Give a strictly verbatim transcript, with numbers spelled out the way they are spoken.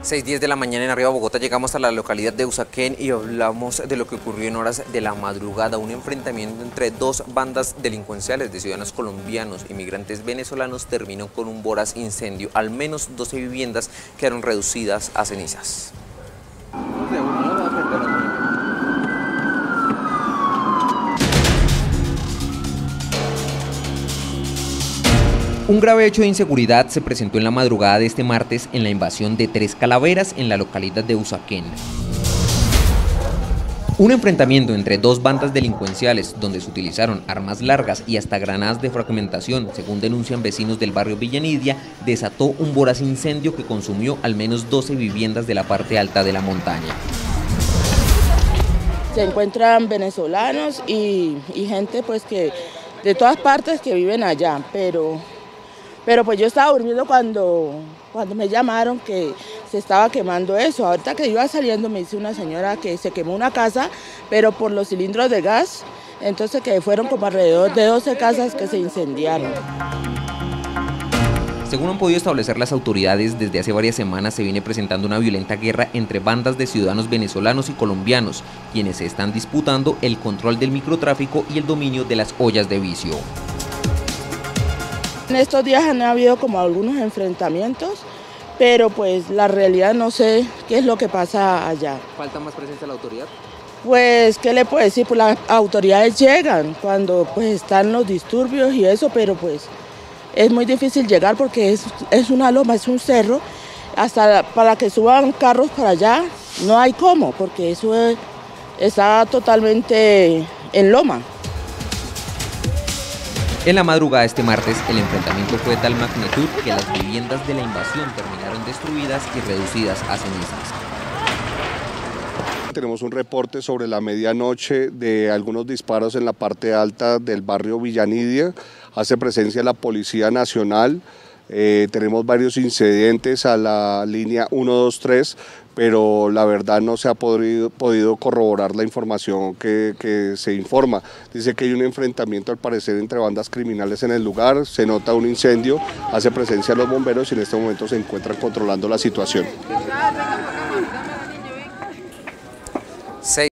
seis diez de la mañana en Arriba Bogotá llegamos a la localidad de Usaquén y hablamos de lo que ocurrió en horas de la madrugada, un enfrentamiento entre dos bandas delincuenciales de ciudadanos colombianos y migrantes venezolanos terminó con un voraz incendio. Al menos doce viviendas quedaron reducidas a cenizas. Un grave hecho de inseguridad se presentó en la madrugada de este martes en la invasión de Tres Calaveras en la localidad de Usaquén. Un enfrentamiento entre dos bandas delincuenciales donde se utilizaron armas largas y hasta granadas de fragmentación, según denuncian vecinos del barrio Villa Nidia, desató un voraz incendio que consumió al menos doce viviendas de la parte alta de la montaña. Se encuentran venezolanos y, y gente pues que de todas partes que viven allá, pero... Pero pues yo estaba durmiendo cuando, cuando me llamaron que se estaba quemando eso. Ahorita que iba saliendo me dice una señora que se quemó una casa, pero por los cilindros de gas, entonces que fueron como alrededor de doce casas que se incendiaron. Según han podido establecer las autoridades, desde hace varias semanas se viene presentando una violenta guerra entre bandas de ciudadanos venezolanos y colombianos, quienes se están disputando el control del microtráfico y el dominio de las ollas de vicio. En estos días han habido como algunos enfrentamientos, pero pues la realidad no sé qué es lo que pasa allá. ¿Falta más presencia de la autoridad? Pues, ¿qué le puedo decir? Pues las autoridades llegan cuando pues están los disturbios y eso, pero pues es muy difícil llegar porque es, es una loma, es un cerro. Hasta para que suban carros para allá no hay cómo, porque eso es, está totalmente en loma. En la madrugada de este martes, el enfrentamiento fue de tal magnitud que las viviendas de la invasión terminaron destruidas y reducidas a cenizas. Tenemos un reporte sobre la medianoche de algunos disparos en la parte alta del barrio Villa Nidia. Hace presencia la Policía Nacional. Eh, tenemos varios incidentes a la línea uno dos tres, pero la verdad no se ha podido, podido corroborar la información que, que se informa. Dice que hay un enfrentamiento al parecer entre bandas criminales en el lugar, se nota un incendio, hace presencia los bomberos y en este momento se encuentran controlando la situación.